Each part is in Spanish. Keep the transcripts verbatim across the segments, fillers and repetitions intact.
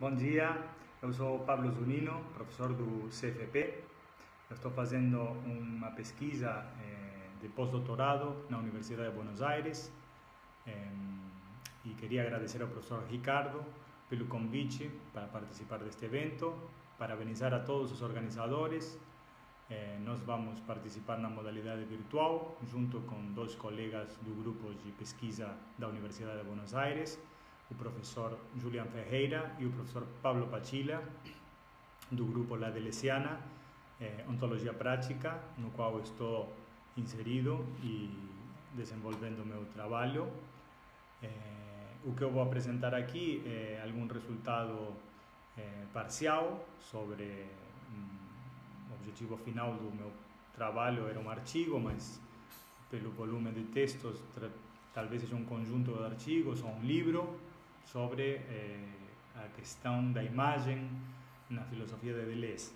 Bom dia, eu sou Pablo Zunino, professor do C F P. Eu estou fazendo uma pesquisa eh, de pós-doutorado na Universidade de Buenos Aires eh, e queria agradecer ao professor Ricardo pelo convite para participar deste evento, parabenizar a todos os organizadores. Eh, nós vamos participar na modalidade virtual, junto com dois colegas do grupo de pesquisa da Universidade de Buenos Aires, o professor Julián Ferreira e o professor Pablo Pachila, do grupo La Deleuziana, eh, Ontologia Prática, no qual estou inserido e desenvolvendo o meu trabalho. Eh, o que eu vou apresentar aqui é algum resultado eh, parcial sobre um, o objetivo final do meu trabalho. Era um artigo, mas pelo volume de textos talvez seja um conjunto de artigos ou um livro sobre eh, a questão da imagem na filosofia de Deleuze.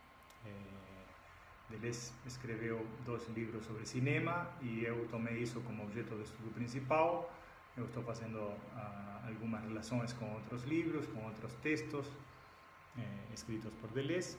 Eh, Deleuze escreveu dois livros sobre cinema e eu tomei isso como objeto de estudo principal. Eu estou fazendo uh, algumas relações com outros livros, com outros textos eh, escritos por Deleuze,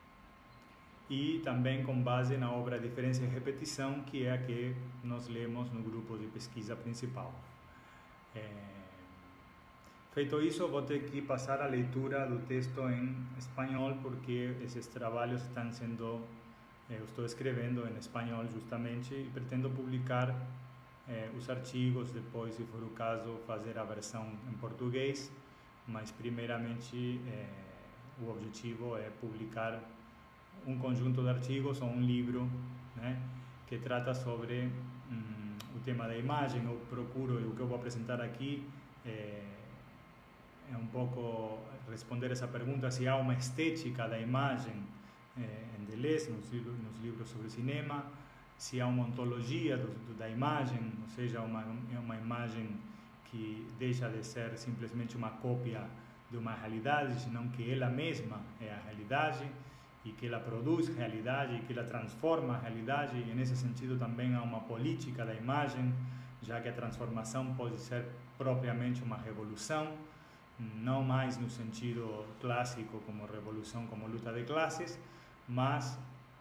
e também com base na obra Diferença e Repetição, que é a que nós lemos no grupo de pesquisa principal. Eh, Feito isso, vou ter que passar a leitura do texto em espanhol, porque esses trabalhos estão sendo, eu estou escrevendo em espanhol justamente, e pretendo publicar eh, os artigos, depois, se for o caso, fazer a versão em português, mas primeiramente eh, o objetivo é publicar um conjunto de artigos ou um livro, né, que trata sobre hum, o tema da imagem. Eu procuro, e o que eu vou apresentar aqui é, é um pouco responder essa pergunta, se há uma estética da imagem eh, em Deleuze, nos, nos livros sobre cinema, se há uma ontologia do, do, da imagem, ou seja, uma, uma imagem que deixa de ser simplesmente uma cópia de uma realidade, senão que ela mesma é a realidade, e que ela produz realidade, e que ela transforma a realidade, e nesse sentido também há uma política da imagem, já que a transformação pode ser propriamente uma revolução, não mais no sentido clássico como revolução, como luta de classes, mas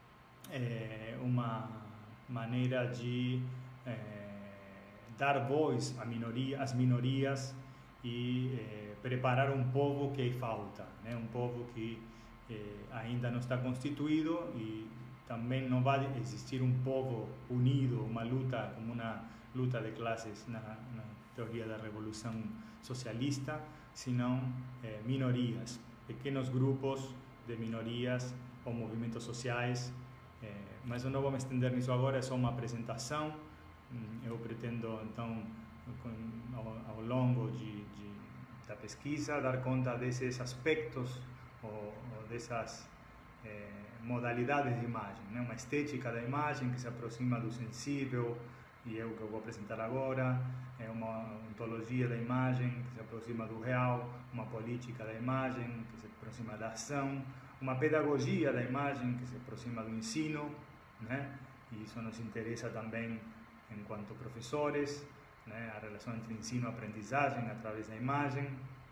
é, uma maneira de é, dar voz à minoria, às minorias e é, preparar um povo que falta, né? Um povo que é, ainda não está constituído, e também não vai existir um povo unido, uma luta como uma luta de classes na, na teoria da revolução socialista, senão eh, minorias, pequenos grupos de minorias ou movimentos sociais, eh, mas eu não vou me estender nisso agora, é só uma apresentação. Eu pretendo, então, ao, ao longo de, de, da pesquisa, dar conta desses aspectos ou, ou dessas eh, modalidades de imagem, né? Uma estética da imagem que se aproxima do sensível, e é o que eu vou apresentar agora. É uma ontologia da imagem que se aproxima do real, uma política da imagem que se aproxima da ação, uma pedagogia da imagem que se aproxima do ensino, né? E isso nos interessa também enquanto professores, né? A relação entre ensino e aprendizagem através da imagem,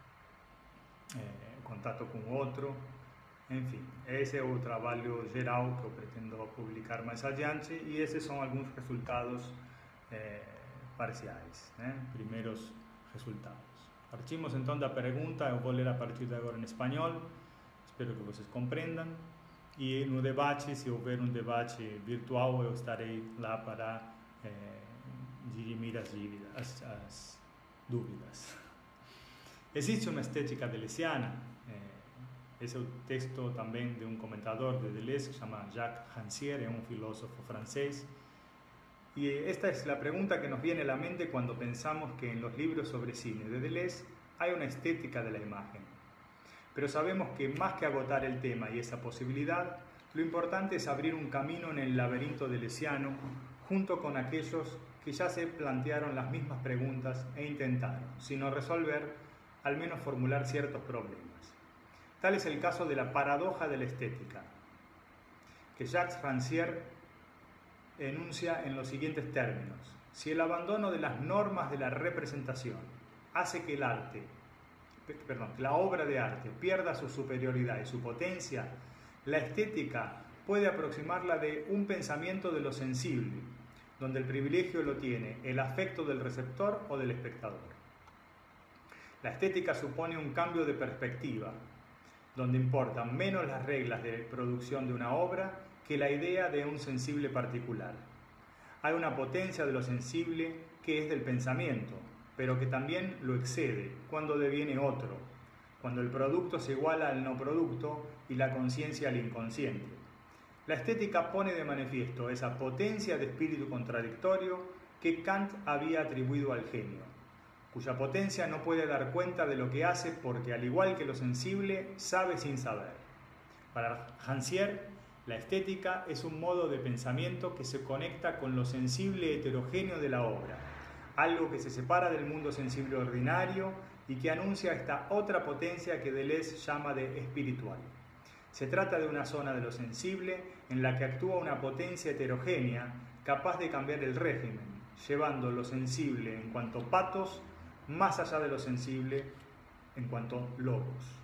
é, contato com o outro, enfim, esse é o trabalho geral que eu pretendo publicar mais adiante, e esses são alguns resultados é, parciais, né? Primeiros resultados. Partimos então da pergunta, eu vou ler a partir de agora em espanhol, espero que vocês compreendam, e no debate, se houver um debate virtual, eu estarei lá para é, dirimir as, dívidas, as, as dúvidas. Existe uma estética deleuziana, é, esse é o texto também de um comentador de Deleuze que se chama Jacques Rancière, é um filósofo francês. Y esta es la pregunta que nos viene a la mente cuando pensamos que en los libros sobre cine de Deleuze hay una estética de la imagen. Pero sabemos que más que agotar el tema y esa posibilidad, lo importante es abrir un camino en el laberinto deleuziano junto con aquellos que ya se plantearon las mismas preguntas e intentaron, si no resolver, al menos formular ciertos problemas. Tal es el caso de la paradoja de la estética, que Jacques Rancière enuncia en los siguientes términos: si el abandono de las normas de la representación hace que el arte perdón, que la obra de arte pierda su superioridad y su potencia, la estética puede aproximarla de un pensamiento de lo sensible, donde el privilegio lo tiene el afecto del receptor o del espectador. La estética supone un cambio de perspectiva, donde importan menos las reglas de producción de una obra que la idea de un sensible particular. Hay una potencia de lo sensible que es del pensamiento, pero que también lo excede cuando deviene otro, cuando el producto se iguala al no producto y la conciencia al inconsciente. La estética pone de manifiesto esa potencia de espíritu contradictorio que Kant había atribuido al genio, cuya potencia no puede dar cuenta de lo que hace porque, al igual que lo sensible, sabe sin saber. Para Rancière, la estética es un modo de pensamiento que se conecta con lo sensible heterogéneo de la obra, algo que se separa del mundo sensible ordinario y que anuncia esta otra potencia que Deleuze llama de espiritual. Se trata de una zona de lo sensible en la que actúa una potencia heterogénea capaz de cambiar el régimen, llevando lo sensible en cuanto patos más allá de lo sensible en cuanto logos.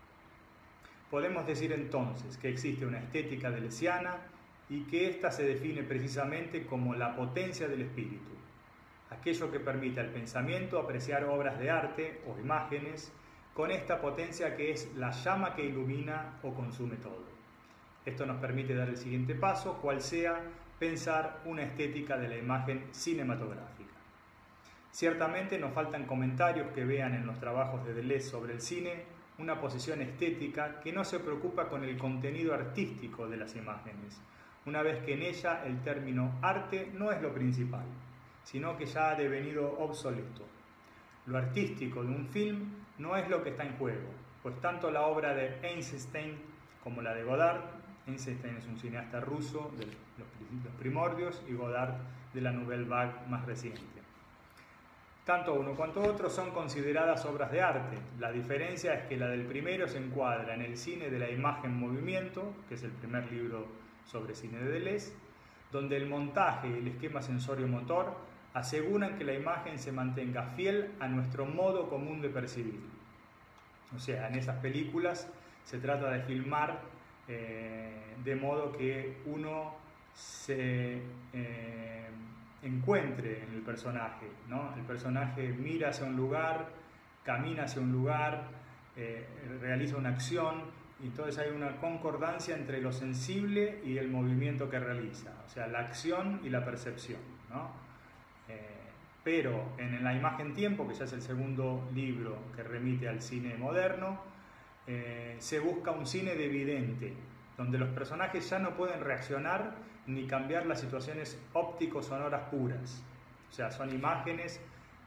Podemos decir entonces que existe una estética deleuziana y que ésta se define precisamente como la potencia del espíritu, aquello que permite al pensamiento apreciar obras de arte o imágenes con esta potencia que es la llama que ilumina o consume todo. Esto nos permite dar el siguiente paso, cual sea pensar una estética de la imagen cinematográfica. Ciertamente nos faltan comentarios que vean en los trabajos de Deleuze sobre el cine una posición estética que no se preocupa con el contenido artístico de las imágenes, una vez que en ella el término arte no es lo principal, sino que ya ha devenido obsoleto. Lo artístico de un film no es lo que está en juego, pues tanto la obra de Eisenstein como la de Godard, Eisenstein es un cineasta ruso de los primordios y Godard de la Nouvelle Vague más reciente. Tanto uno cuanto otro son consideradas obras de arte. La diferencia es que la del primero se encuadra en el cine de la imagen en movimiento, que es el primer libro sobre cine de Deleuze, donde el montaje y el esquema sensorio-motor aseguran que la imagen se mantenga fiel a nuestro modo común de percibir. O sea, en esas películas se trata de filmar eh, de modo que uno se eh, encuentre en el personaje, ¿no? El personaje mira hacia un lugar, camina hacia un lugar, eh, realiza una acción, y entonces hay una concordancia entre lo sensible y el movimiento que realiza, o sea, la acción y la percepción, ¿no? Eh, pero en la imagen tiempo, que ya es el segundo libro que remite al cine moderno, eh, se busca un cine de vidente, donde los personajes ya no pueden reaccionar ni cambiar las situaciones óptico-sonoras puras. O sea, son imágenes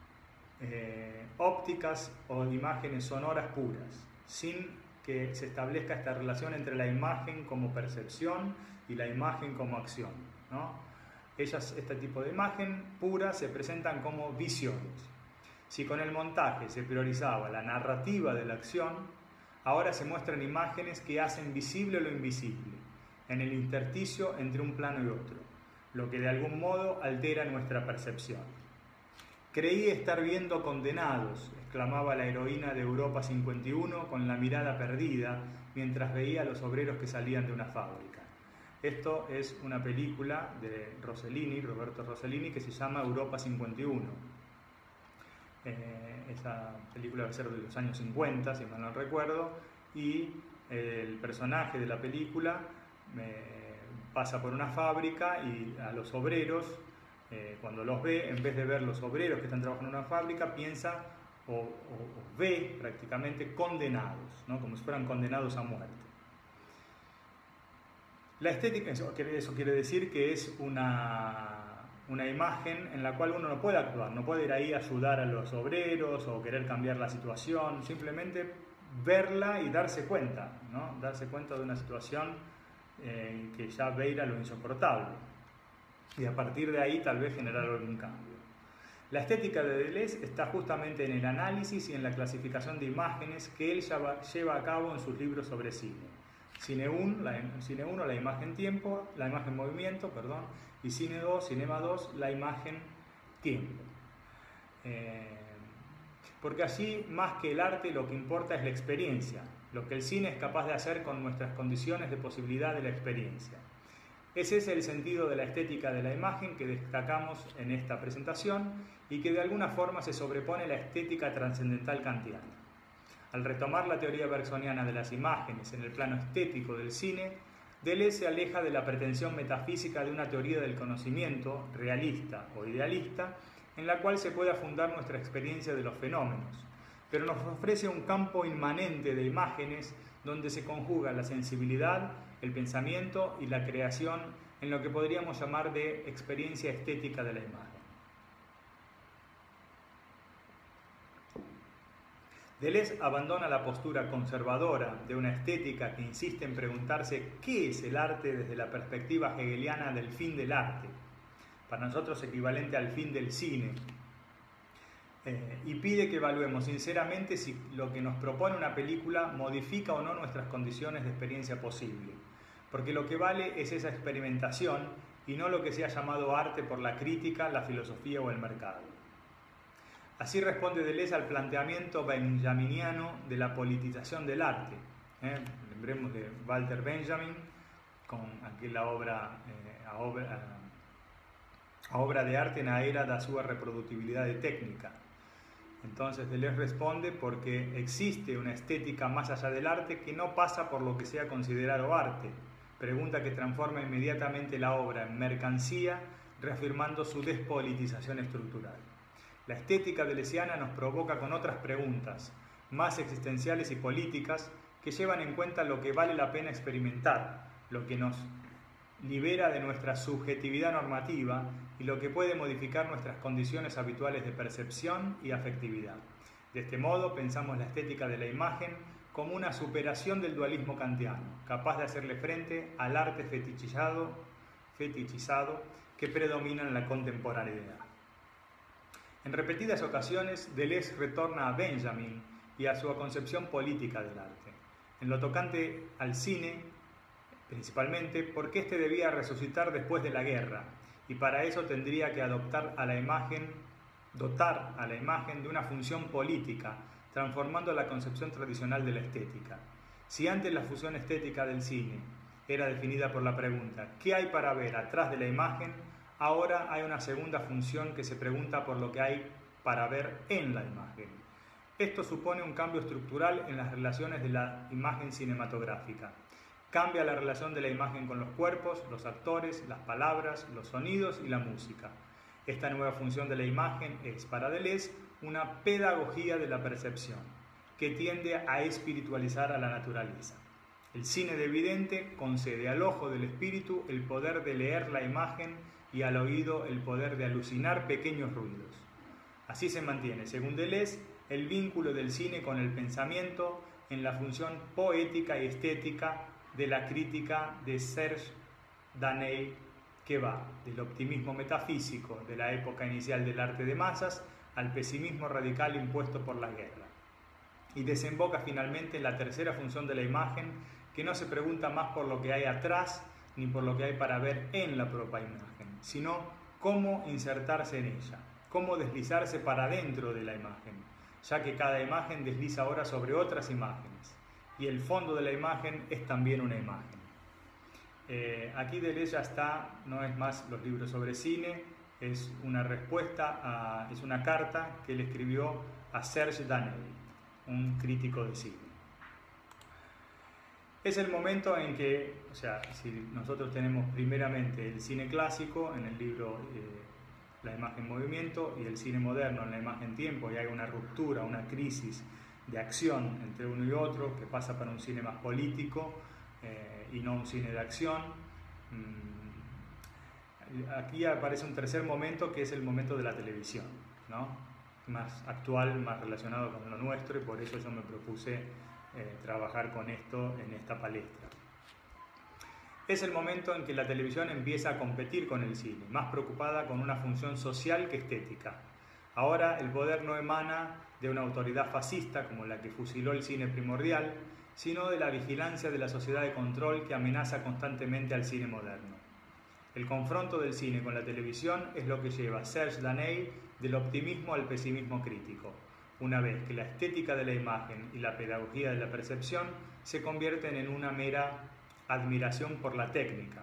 eh, ópticas o imágenes sonoras puras, sin que se establezca esta relación entre la imagen como percepción y la imagen como acción, ¿no? Ellas, este tipo de imagen pura, se presentan como visiones. Si con el montaje se priorizaba la narrativa de la acción, ahora se muestran imágenes que hacen visible lo invisible, en el intersticio entre un plano y otro, lo que de algún modo altera nuestra percepción. Creí estar viendo Condenados, exclamaba la heroína de Europa cincuenta y uno con la mirada perdida mientras veía a los obreros que salían de una fábrica. Esto es una película de Rossellini, Roberto Rossellini, que se llama Europa cincuenta y uno. Eh, esa película va a ser de los años cincuenta, si mal no recuerdo, y el personaje de la película eh, pasa por una fábrica y a los obreros, eh, cuando los ve, en vez de ver los obreros que están trabajando en una fábrica, piensa o, o, o ve prácticamente condenados, ¿no? Como si fueran condenados a muerte. La estética, eso quiere, eso quiere decir que es una, una imagen en la cual uno no puede actuar, no puede ir ahí a ayudar a los obreros o querer cambiar la situación, simplemente verla y darse cuenta, ¿no? Darse cuenta de una situación eh, que ya veira lo insoportable y a partir de ahí tal vez generar algún cambio. La estética de Deleuze está justamente en el análisis y en la clasificación de imágenes que él lleva, lleva a cabo en sus libros sobre cine. Cine uno, la, Cine uno, la imagen tiempo, la imagen movimiento, perdón, y Cine dos, Cinema dos, la imagen tiempo. Eh, porque allí más que el arte lo que importa es la experiencia, lo que el cine es capaz de hacer con nuestras condiciones de posibilidad de la experiencia. Ese es el sentido de la estética de la imagen que destacamos en esta presentación y que de alguna forma se sobrepone a la estética trascendental kantiana. Al retomar la teoría bergsoniana de las imágenes en el plano estético del cine, Deleuze se aleja de la pretensión metafísica de una teoría del conocimiento, realista o idealista, en la cual se pueda fundar nuestra experiencia de los fenómenos, pero nos ofrece un campo inmanente de imágenes donde se conjuga la sensibilidad, el pensamiento y la creación en lo que podríamos llamar de experiencia estética de la imagen. Deleuze abandona la postura conservadora de una estética que insiste en preguntarse qué es el arte desde la perspectiva hegeliana del fin del arte, para nosotros equivalente al fin del cine, eh, y pide que evaluemos sinceramente si lo que nos propone una película modifica o no nuestras condiciones de experiencia posible, porque lo que vale es esa experimentación y no lo que sea llamado arte por la crítica, la filosofía o el mercado. Así responde Deleuze al planteamiento benjaminiano de la politización del arte. ¿eh? Lembremos de Walter Benjamin, con aquella obra, eh, a, obra, a obra de arte na era da súa reprodutibilidade técnica. Entonces Deleuze responde porque existe una estética más allá del arte que no pasa por lo que sea considerado arte. Pregunta que transforma inmediatamente la obra en mercancía, reafirmando su despolitización estructural. La estética deleuziana nos provoca con otras preguntas, más existenciales y políticas, que llevan en cuenta lo que vale la pena experimentar, lo que nos libera de nuestra subjetividad normativa y lo que puede modificar nuestras condiciones habituales de percepción y afectividad. De este modo, pensamos la estética de la imagen como una superación del dualismo kantiano, capaz de hacerle frente al arte fetichizado, fetichizado que predomina en la contemporaneidad. En repetidas ocasiones, Deleuze retorna a Benjamin y a su concepción política del arte. En lo tocante al cine, principalmente, porque éste debía resucitar después de la guerra, y para eso tendría que adoptar a la imagen, dotar a la imagen de una función política, transformando la concepción tradicional de la estética. Si antes la función estética del cine era definida por la pregunta ¿qué hay para ver atrás de la imagen?, ahora hay una segunda función que se pregunta por lo que hay para ver en la imagen. Esto supone un cambio estructural en las relaciones de la imagen cinematográfica. Cambia la relación de la imagen con los cuerpos, los actores, las palabras, los sonidos y la música. Esta nueva función de la imagen es, para Deleuze, una pedagogía de la percepción, que tiende a espiritualizar a la naturaleza. El cine de evidente concede al ojo del espíritu el poder de leer la imagen y al oído el poder de alucinar pequeños ruidos. Así se mantiene, según Deleuze, el vínculo del cine con el pensamiento en la función poética y estética de la crítica de Serge Daney, que va del optimismo metafísico de la época inicial del arte de masas al pesimismo radical impuesto por la guerra. Y desemboca finalmente en la tercera función de la imagen, que no se pregunta más por lo que hay atrás ni por lo que hay para ver en la propia imagen, sino cómo insertarse en ella, cómo deslizarse para dentro de la imagen, ya que cada imagen desliza ahora sobre otras imágenes, y el fondo de la imagen es también una imagen. Eh, aquí Deleuze ya está, no es más los libros sobre cine, es una respuesta, a, es una carta que él escribió a Serge Daney, un crítico de cine. Es el momento en que, o sea, si nosotros tenemos primeramente el cine clásico en el libro eh, La imagen movimiento y el cine moderno en la imagen tiempo, y hay una ruptura, una crisis de acción entre uno y otro que pasa para un cine más político eh, y no un cine de acción. Aquí aparece un tercer momento que es el momento de la televisión, ¿no? Más actual, más relacionado con lo nuestro, y por eso yo me propuse Eh, trabajar con esto en esta palestra. Es el momento en que la televisión empieza a competir con el cine, más preocupada con una función social que estética. Ahora el poder no emana de una autoridad fascista como la que fusiló el cine primordial, sino de la vigilancia de la sociedad de control que amenaza constantemente al cine moderno. El confronto del cine con la televisión es lo que lleva a Serge Daney del optimismo al pesimismo crítico. una vez que la estética de la imagen y la pedagogía de la percepción se convierten en una mera admiración por la técnica.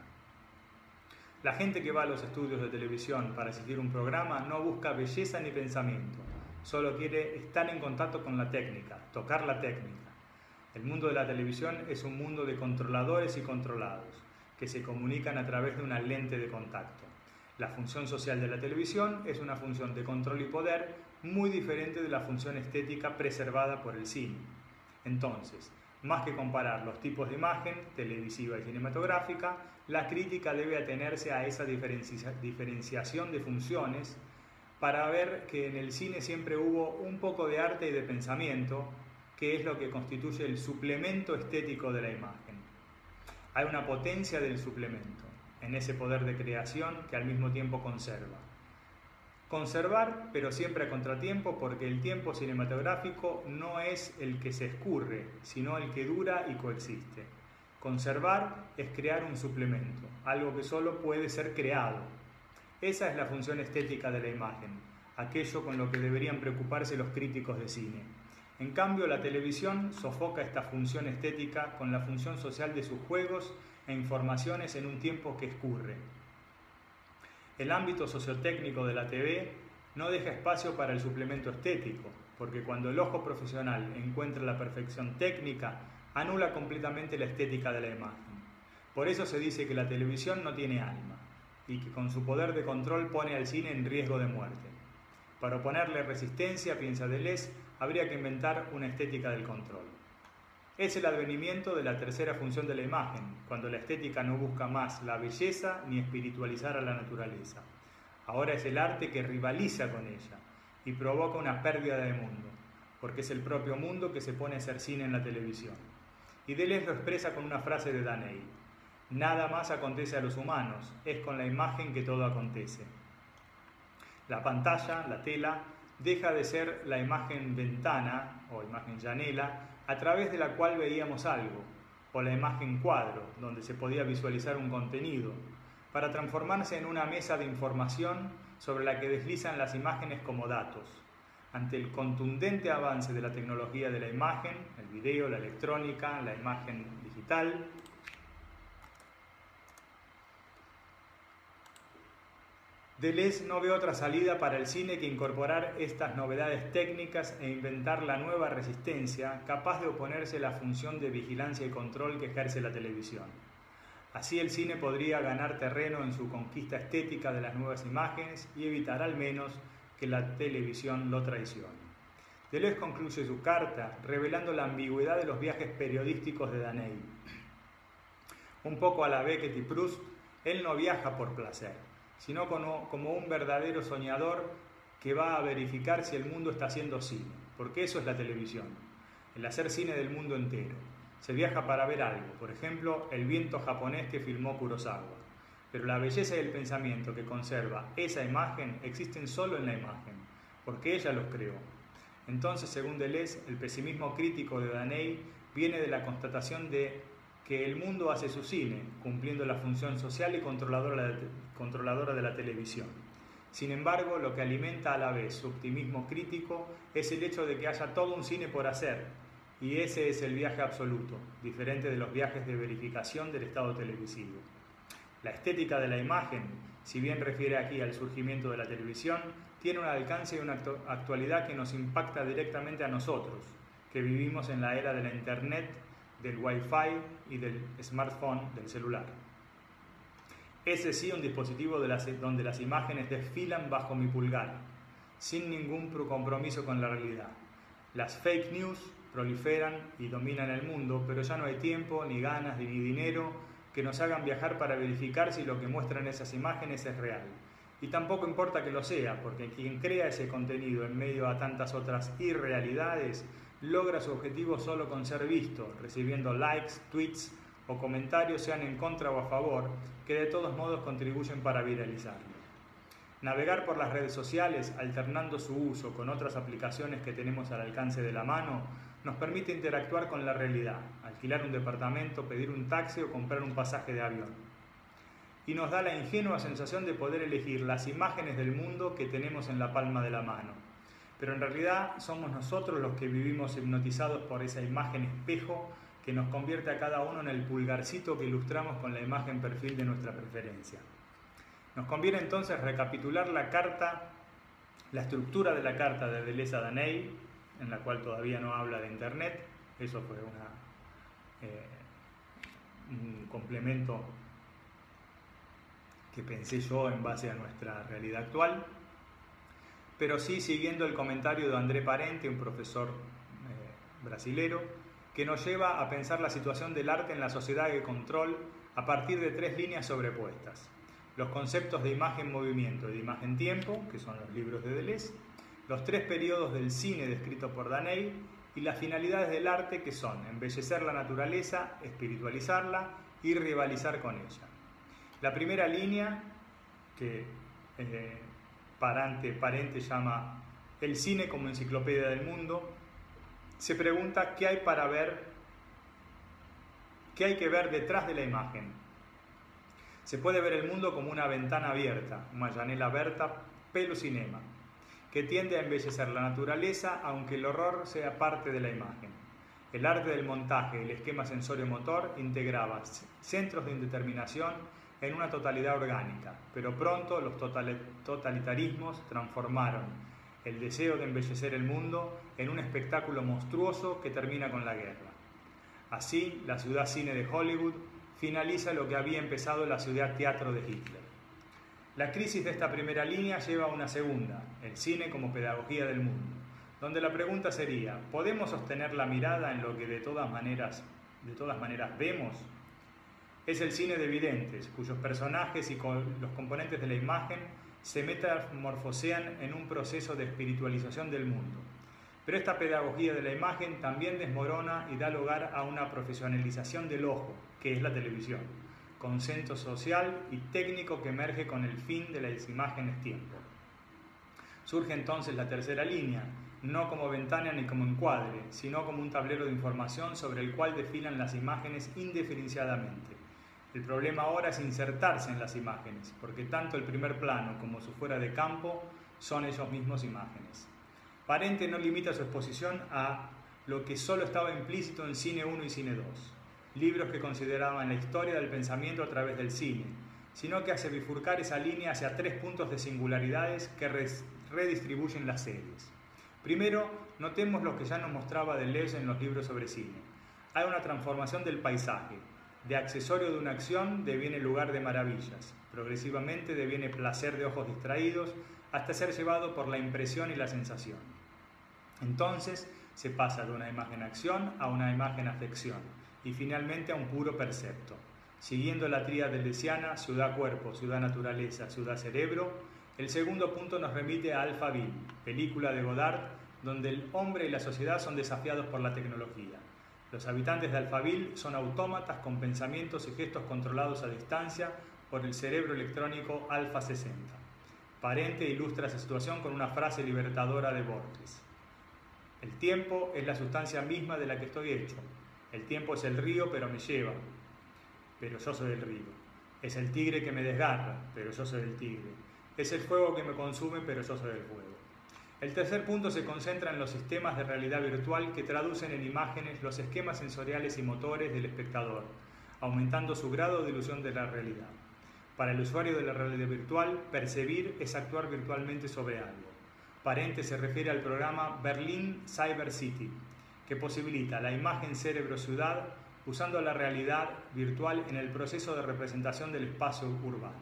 La gente que va a los estudios de televisión para asistir a un programa no busca belleza ni pensamiento, solo quiere estar en contacto con la técnica, tocar la técnica. El mundo de la televisión es un mundo de controladores y controlados, que se comunican a través de una lente de contacto. La función social de la televisión es una función de control y poder muy diferente de la función estética preservada por el cine. Entonces, más que comparar los tipos de imagen, televisiva y cinematográfica, la crítica debe atenerse a esa diferencia, diferenciación de funciones para ver que en el cine siempre hubo un poco de arte y de pensamiento, que es lo que constituye el suplemento estético de la imagen. Hay una potencia del suplemento, en ese poder de creación que al mismo tiempo conserva. Conservar, pero siempre a contratiempo, porque el tiempo cinematográfico no es el que se escurre, sino el que dura y coexiste. Conservar es crear un suplemento, algo que solo puede ser creado. Esa es la función estética de la imagen, aquello con lo que deberían preocuparse los críticos de cine. En cambio, la televisión sofoca esta función estética con la función social de sus juegos e informaciones en un tiempo que escurre. El ámbito sociotécnico de la T V no deja espacio para el suplemento estético, porque cuando el ojo profesional encuentra la perfección técnica, anula completamente la estética de la imagen. Por eso se dice que la televisión no tiene alma, y que con su poder de control pone al cine en riesgo de muerte. Para oponerle resistencia, piensa Deleuze, habría que inventar una estética del control. Es el advenimiento de la tercera función de la imagen, cuando la estética no busca más la belleza ni espiritualizar a la naturaleza. Ahora es el arte que rivaliza con ella y provoca una pérdida de mundo, porque es el propio mundo que se pone a hacer cine en la televisión. Y Deleuze lo expresa con una frase de Daney: nada más acontece a los humanos, es con la imagen que todo acontece. La pantalla, la tela, deja de ser la imagen ventana o imagen llanela a través de la cual veíamos algo, o la imagen cuadro, donde se podía visualizar un contenido, para transformarse en una mesa de información sobre la que deslizan las imágenes como datos. Ante el contundente avance de la tecnología de la imagen, el video, la electrónica, la imagen digital, Deleuze no ve otra salida para el cine que incorporar estas novedades técnicas e inventar la nueva resistencia capaz de oponerse a la función de vigilancia y control que ejerce la televisión. Así el cine podría ganar terreno en su conquista estética de las nuevas imágenes y evitar al menos que la televisión lo traicione. Deleuze concluye su carta revelando la ambigüedad de los viajes periodísticos de Daney. Un poco a la Beckett y Proust, él no viaja por placer, sino como, como un verdadero soñador que va a verificar si el mundo está haciendo cine, porque eso es la televisión, el hacer cine del mundo entero. Se viaja para ver algo, por ejemplo, el viento japonés que filmó Kurosawa, pero la belleza y el pensamiento que conserva esa imagen existen solo en la imagen, porque ella los creó. Entonces, según Deleuze, el pesimismo crítico de Daney viene de la constatación de que el mundo hace su cine, cumpliendo la función social y controladora de, controladora de la televisión. Sin embargo, lo que alimenta a la vez su optimismo crítico es el hecho de que haya todo un cine por hacer, y ese es el viaje absoluto, diferente de los viajes de verificación del estado televisivo. La estética de la imagen, si bien refiere aquí al surgimiento de la televisión, tiene un alcance y una actualidad que nos impacta directamente a nosotros, que vivimos en la era de la Internet, del Wi-Fi y del smartphone, del celular. Ese sí, un dispositivo de las, donde las imágenes desfilan bajo mi pulgar, sin ningún compromiso con la realidad. Las fake news proliferan y dominan el mundo, pero ya no hay tiempo, ni ganas, ni dinero que nos hagan viajar para verificar si lo que muestran esas imágenes es real. Y tampoco importa que lo sea, porque quien crea ese contenido en medio a tantas otras irrealidades logra su objetivo solo con ser visto, recibiendo likes, tweets o comentarios, sean en contra o a favor, que de todos modos contribuyen para viralizarlo. Navegar por las redes sociales, alternando su uso con otras aplicaciones que tenemos al alcance de la mano, nos permite interactuar con la realidad, alquilar un departamento, pedir un taxi o comprar un pasaje de avión. Y nos da la ingenua sensación de poder elegir las imágenes del mundo que tenemos en la palma de la mano. pero en realidad somos nosotros los que vivimos hipnotizados por esa imagen espejo que nos convierte a cada uno en el pulgarcito que ilustramos con la imagen perfil de nuestra preferencia. Nos conviene entonces recapitular la carta, la estructura de la carta de Deleuze a Daney, en la cual todavía no habla de Internet. Eso fue una, eh, un complemento que pensé yo en base a nuestra realidad actual, pero sí siguiendo el comentario de André Parente, un profesor eh, brasilero, que nos lleva a pensar la situación del arte en la sociedad de control a partir de tres líneas sobrepuestas: los conceptos de imagen-movimiento y de imagen-tiempo, que son los libros de Deleuze, los tres periodos del cine descritos por Daney y las finalidades del arte, que son embellecer la naturaleza, espiritualizarla y rivalizar con ella. La primera línea, que eh, Parente, Parente llama el cine como enciclopedia del mundo, se pregunta qué hay para ver, qué hay que ver detrás de la imagen. Se puede ver el mundo como una ventana abierta, una janela aberta, pelo cinema, que tiende a embellecer la naturaleza aunque el horror sea parte de la imagen. El arte del montaje, el esquema sensorio-motor, integraba centros de indeterminación en una totalidad orgánica, pero pronto los totalitarismos transformaron el deseo de embellecer el mundo en un espectáculo monstruoso que termina con la guerra. Así, la ciudad cine de Hollywood finaliza lo que había empezado la ciudad teatro de Hitler. La crisis de esta primera línea lleva a una segunda, el cine como pedagogía del mundo, donde la pregunta sería: ¿podemos sostener la mirada en lo que de todas maneras, de todas maneras vemos? Es el cine de videntes, cuyos personajes y los componentes de la imagen se metamorfosean en un proceso de espiritualización del mundo. Pero esta pedagogía de la imagen también desmorona y da lugar a una profesionalización del ojo, que es la televisión, concepto social y técnico que emerge con el fin de las imágenes tiempo. Surge entonces la tercera línea, no como ventana ni como encuadre, sino como un tablero de información sobre el cual desfilan las imágenes indiferenciadamente. El problema ahora es insertarse en las imágenes, porque tanto el primer plano como su fuera de campo son ellos mismos imágenes. Parente no limita su exposición a lo que solo estaba implícito en Cine uno y Cine dos, libros que consideraban la historia del pensamiento a través del cine, sino que hace bifurcar esa línea hacia tres puntos de singularidades que redistribuyen las series. Primero, notemos lo que ya nos mostraba Deleuze en los libros sobre cine. Hay una transformación del paisaje. De accesorio de una acción deviene lugar de maravillas. Progresivamente deviene placer de ojos distraídos hasta ser llevado por la impresión y la sensación. Entonces se pasa de una imagen-acción a una imagen-afección y finalmente a un puro percepto. Siguiendo la tríada deleuziana, ciudad-cuerpo, ciudad-naturaleza, ciudad-cerebro, el segundo punto nos remite a Alphaville, película de Godard, donde el hombre y la sociedad son desafiados por la tecnología. Los habitantes de Alphaville son autómatas con pensamientos y gestos controlados a distancia por el cerebro electrónico Alpha sesenta. Parente ilustra esa situación con una frase libertadora de Borges. El tiempo es la sustancia misma de la que estoy hecho. El tiempo es el río, pero me lleva. Pero yo soy el río. Es el tigre que me desgarra, pero yo soy el tigre. Es el fuego que me consume, pero yo soy el fuego. El tercer punto se concentra en los sistemas de realidad virtual que traducen en imágenes los esquemas sensoriales y motores del espectador, aumentando su grado de ilusión de la realidad. Para el usuario de la realidad virtual, percibir es actuar virtualmente sobre algo. Parente se refiere al programa Berlin Cyber City, que posibilita la imagen cerebro-ciudad usando la realidad virtual en el proceso de representación del espacio urbano.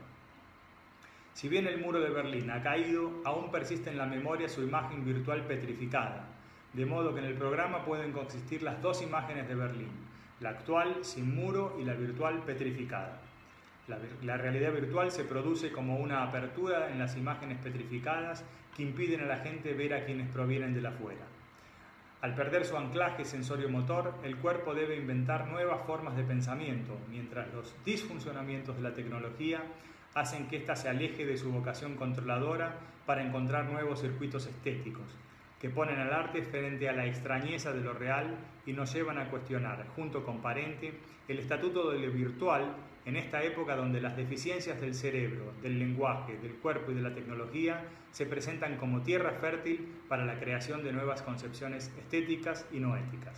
Si bien el muro de Berlín ha caído, aún persiste en la memoria su imagen virtual petrificada, de modo que en el programa pueden coexistir las dos imágenes de Berlín, la actual sin muro y la virtual petrificada. La, la realidad virtual se produce como una apertura en las imágenes petrificadas que impiden a la gente ver a quienes provienen de la afuera. Al perder su anclaje sensorio-motor, el cuerpo debe inventar nuevas formas de pensamiento, mientras los disfuncionamientos de la tecnología hacen que ésta se aleje de su vocación controladora para encontrar nuevos circuitos estéticos, que ponen al arte frente a la extrañeza de lo real y nos llevan a cuestionar, junto con Parente, el estatuto de lo virtual en esta época donde las deficiencias del cerebro, del lenguaje, del cuerpo y de la tecnología se presentan como tierra fértil para la creación de nuevas concepciones estéticas y no éticas.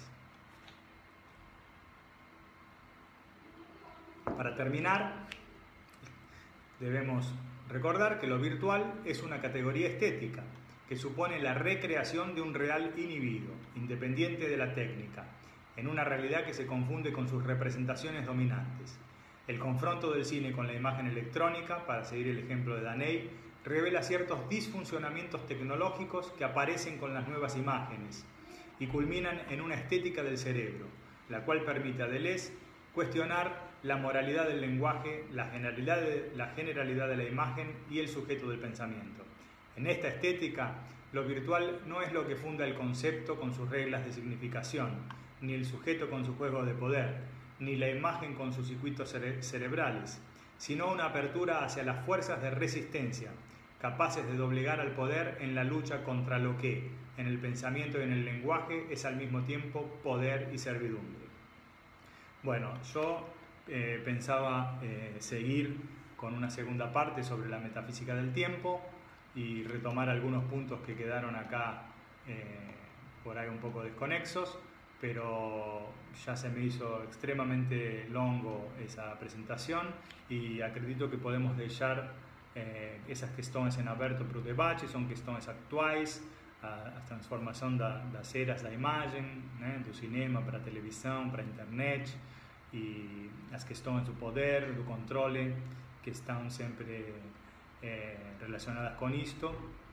Para terminar, debemos recordar que lo virtual es una categoría estética que supone la recreación de un real inhibido, independiente de la técnica, en una realidad que se confunde con sus representaciones dominantes. El confronto del cine con la imagen electrónica, para seguir el ejemplo de Daney, revela ciertos disfuncionamientos tecnológicos que aparecen con las nuevas imágenes y culminan en una estética del cerebro, la cual permite a Deleuze cuestionar la moralidad del lenguaje, la generalidad de la, generalidad de la imagen y el sujeto del pensamiento. En esta estética, lo virtual no es lo que funda el concepto con sus reglas de significación, ni el sujeto con su juego de poder, ni la imagen con sus circuitos cere- cerebrales, sino una apertura hacia las fuerzas de resistencia, capaces de doblegar al poder en la lucha contra lo que, en el pensamiento y en el lenguaje, es al mismo tiempo poder y servidumbre. Bueno, yo eh, pensaba eh, seguir con una segunda parte sobre la metafísica del tiempo y retomar algunos puntos que quedaron acá eh, por ahí un poco desconexos, pero ya se me hizo extremamente longo esa presentación y acredito que podemos deixar eh, essas questões em aberto para o debate. São questões atuais, a, a transformação da, das eras da imagem, né, do cinema para a televisão, para a internet, e as questões do poder, do controle, que estão sempre eh, relacionadas com isto,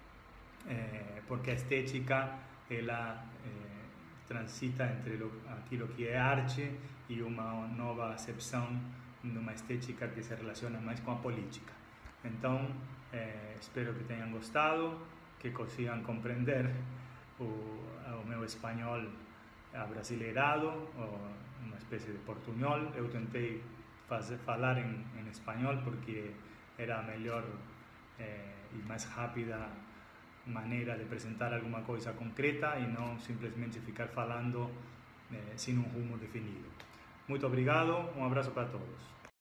eh, porque a estética ela eh, transita entre lo, aquilo que é arte e uma nova acepção de uma estética que se relaciona mais com a política. Então, eh, espero que tenham gostado, que consigam compreender o, o meu espanhol abrasileirado, uma espécie de portunhol. Eu tentei fazer, falar em, em espanhol porque era a melhor eh, e mais rápida maneira de apresentar alguma coisa concreta e não simplesmente ficar falando eh, sem um rumo definido. Muito obrigado, um abraço para todos.